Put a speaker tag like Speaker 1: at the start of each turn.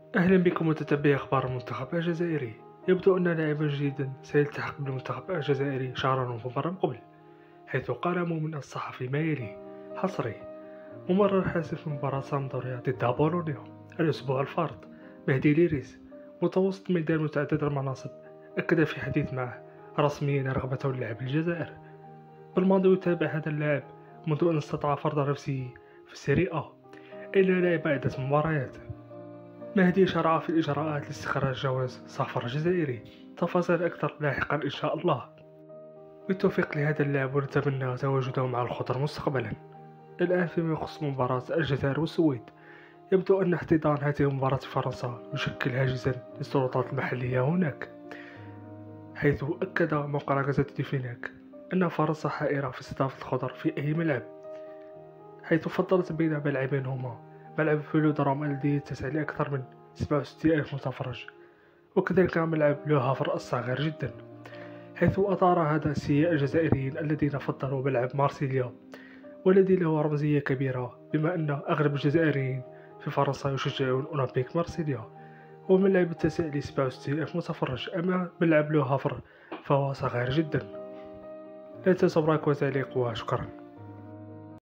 Speaker 1: أهلا بكم متتبعي أخبار المنتخب الجزائري. يبدو أن لاعبا جديدا سيلتحق بالمنتخب الجزائري شهر نوفمبر المقبل، حيث قال من الصحفي ما يلي: حصري: ممرر حاسم في مباراة سامدوريا ضد بولونيا الأسبوع الفارط. مهدي ليريس متوسط ميدان متعدد المناصب أكد في حديث معه رسميا رغبته للعب الجزائر. بالماضي يتابع هذا اللاعب منذ أن استطاع فرض نفسه في السيري أ، إلا لعب عدة مباريات. مهدي شرع في الإجراءات لاستخراج جواز سفر جزائري، تفاصيل أكثر لاحقا إن شاء الله. بالتوفيق لهذا اللاعب ونتمنى تواجده مع الخضر مستقبلا. الآن فيما يخص مباراة الجزائر والسويد، يبدو أن احتضان هذه المباراة في فرنسا يشكل هاجسا للسلطات المحلية هناك، حيث أكد موقع غازيت دي فيناك أن فرنسا حائرة في استضافة الخضر في أي ملعب، حيث فضلت بين ملعبين هما ملعب فيلودروم الذي يتسع لأكثر من 67 ألف متفرج، وكذلك ملعب لو هافر الصغير جدا، حيث أثار هذا سياء الجزائريين الذين فضلوا ملعب مارسيليا والذي له رمزية كبيرة، بما أن أغلب الجزائريين في فرنسا يشجعون أولمبيك مارسيليا وملعب يتسع ل 67 ألف متفرج، أما ملعب لو هافر فهو صغير جدا. لا تنسوا برايك وتعليق وشكرا.